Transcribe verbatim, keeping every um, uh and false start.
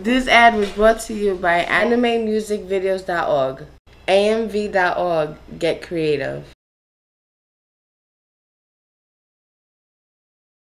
This ad was brought to you by anime music videos dot org. A M V dot org. Get creative.